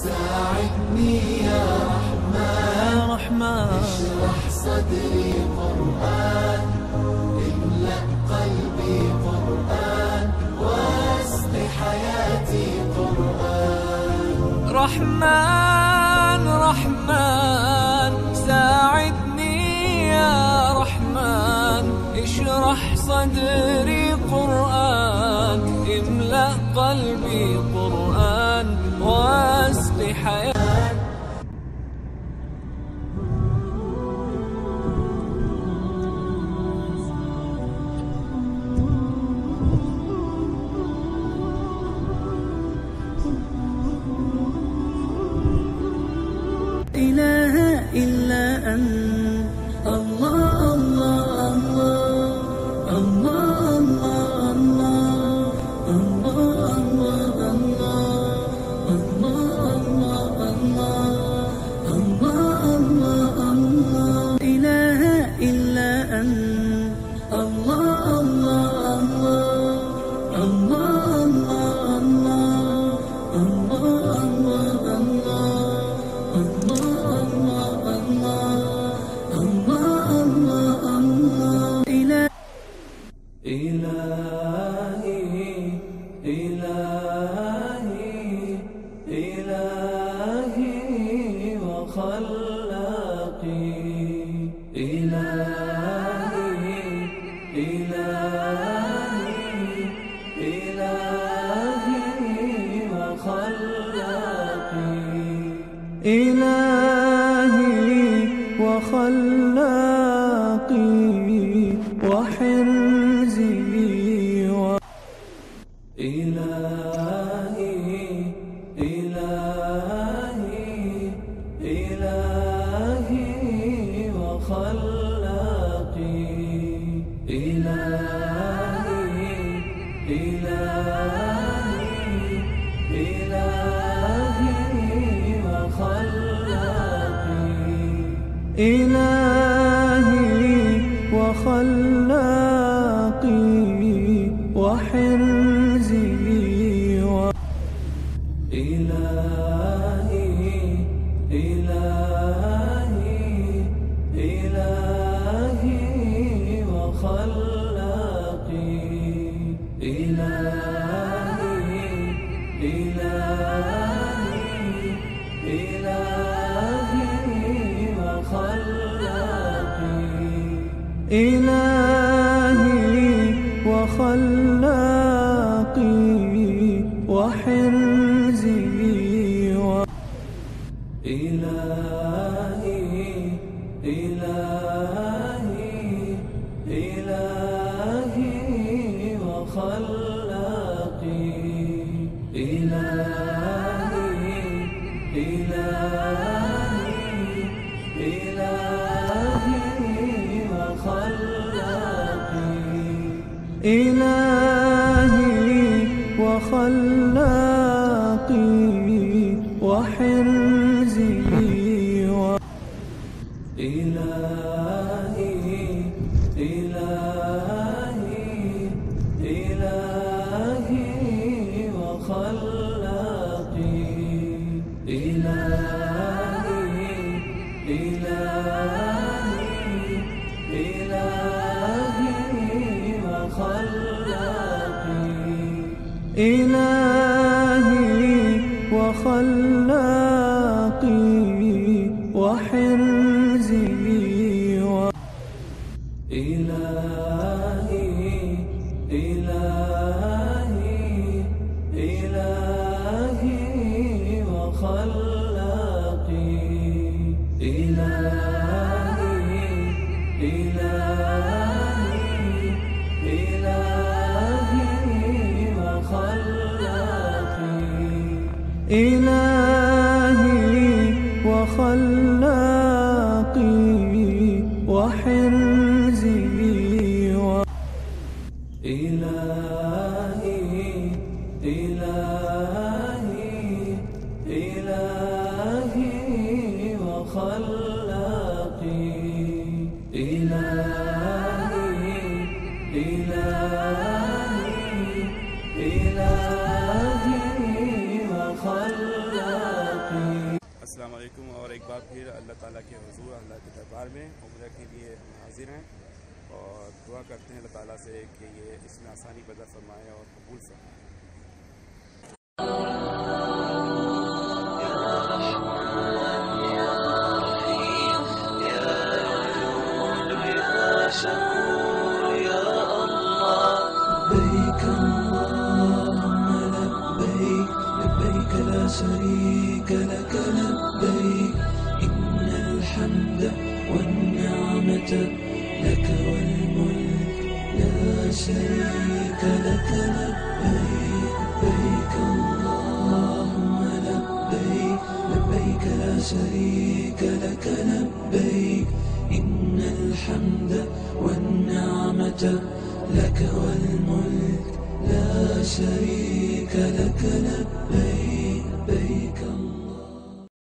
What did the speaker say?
ساعدني يا رحمن اشرح صدري قرآن، املأ قلبي قرآن، واسق حياتي قرآن. رحمن رحمن ساعدني يا رحمن اشرح صدري قرآن، املأ قلبي قرآن، واسق حياتي. إله إلا أنت الله الله الله الله الله الله الله الله الله. إله إلا أنت الله الله الله إلهي وخلاقي، إلهي وخلاقي، إلهي وخلاقي وحرزي إلهي وخلاقي، إلهي وخلاقي، إلهي وخلاقي وحرزي إلهي وخلاقي، إلهي وخلاقي وحرزي إلهي وخلاقي، إلهي وخلاقي وحرزي إلهي وخلاقي، إلهي وخلاقي وحرزي إلهي وخلاقي، إلهي وخلاقي وحرزي إلهي وخلاقي، إلهي وخلاقي، अस्सलाम वालेकुम। और एक बार फिर अल्लाह ताला के हुज़ूर, अल्लाह के दरबार में उम्रह के लिए हम हाजिर हैं और दुआ करते हैं अल्लाह ताला से कि ये इसमें आसानी पैदा फरमाए और कबूल फरमाए। لا شريك لك لبيك إن الحمد والنعمة لك والملك لا شريك لك لبيك لبيك اللهم لبيك لبيك لا شريك لك لبيك إن الحمد والنعمة لك والملك لا شريك لك لبيك